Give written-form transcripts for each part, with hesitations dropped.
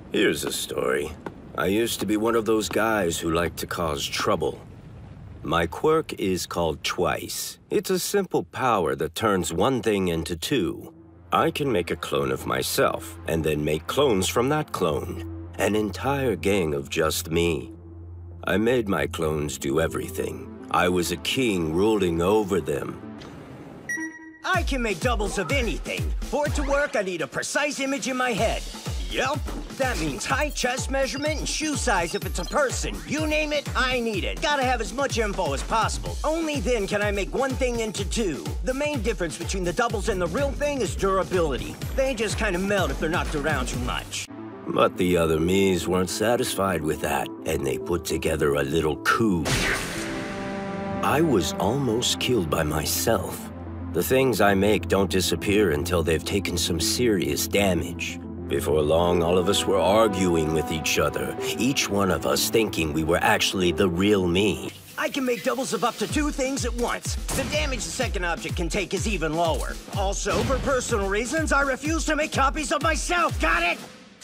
Here's a story. I used to be one of those guys who like to cause trouble. My quirk is called Twice. It's a simple power that turns one thing into two. I can make a clone of myself, and then make clones from that clone. An entire gang of just me. I made my clones do everything. I was a king ruling over them. I can make doubles of anything. For it to work, I need a precise image in my head. Yep. That means height, chest measurement, and shoe size if it's a person. You name it, I need it. Gotta have as much info as possible. Only then can I make one thing into two. The main difference between the doubles and the real thing is durability. They just kind of melt if they're knocked around too much. But the other me's weren't satisfied with that, and they put together a little coup. I was almost killed by myself. The things I make don't disappear until they've taken some serious damage. Before long, all of us were arguing with each other, each one of us thinking we were actually the real me. I can make doubles of up to two things at once. The damage the second object can take is even lower. Also, for personal reasons, I refuse to make copies of myself, got it?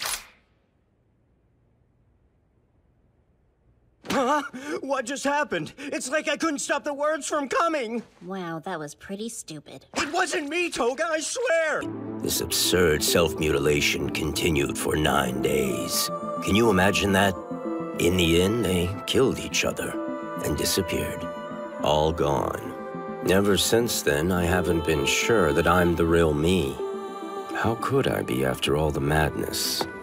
Huh? What just happened? It's like I couldn't stop the words from coming. Wow, that was pretty stupid. It wasn't me, Toga, I swear! This absurd self-mutilation continued for 9 days. Can you imagine that? In the end, they killed each other and disappeared. All gone. Ever since then, I haven't been sure that I'm the real me. How could I be after all the madness?